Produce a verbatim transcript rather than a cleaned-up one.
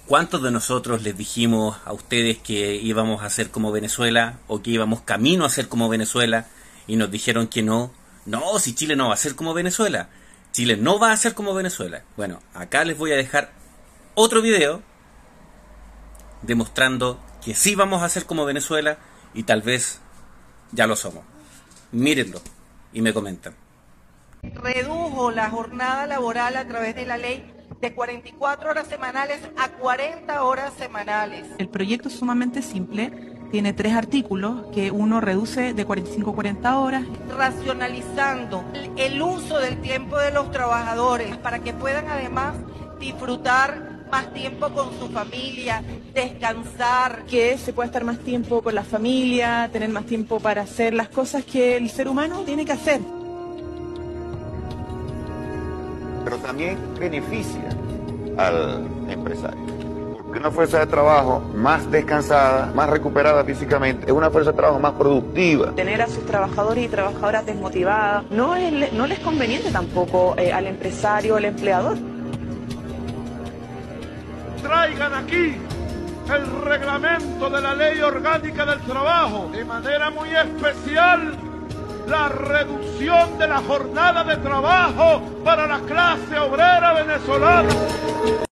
¿Cuántos de nosotros les dijimos a ustedes que íbamos a ser como Venezuela o que íbamos camino a ser como Venezuela y nos dijeron que no? No, si Chile no va a ser como Venezuela. Chile no va a ser como Venezuela. Bueno, acá les voy a dejar otro video demostrando que sí vamos a ser como Venezuela y tal vez ya lo somos. Mírenlo y me comentan. Redujo la jornada laboral a través de la ley de cuarenta y cuatro horas semanales a cuarenta horas semanales. El proyecto es sumamente simple, tiene tres artículos que uno reduce de cuarenta y cinco a cuarenta horas. Racionalizando el uso del tiempo de los trabajadores para que puedan además disfrutar más tiempo con su familia, descansar. Que se pueda estar más tiempo con la familia, tener más tiempo para hacer las cosas que el ser humano tiene que hacer. Pero también beneficia al empresario. Porque una fuerza de trabajo más descansada, más recuperada físicamente, es una fuerza de trabajo más productiva. Tener a sus trabajadores y trabajadoras desmotivadas no, es, no les es conveniente tampoco eh, al empresario o al empleador. Traigan aquí el reglamento de la Ley Orgánica del Trabajo, de manera muy especial la reducción de la jornada de trabajo para la clase obrera venezolana.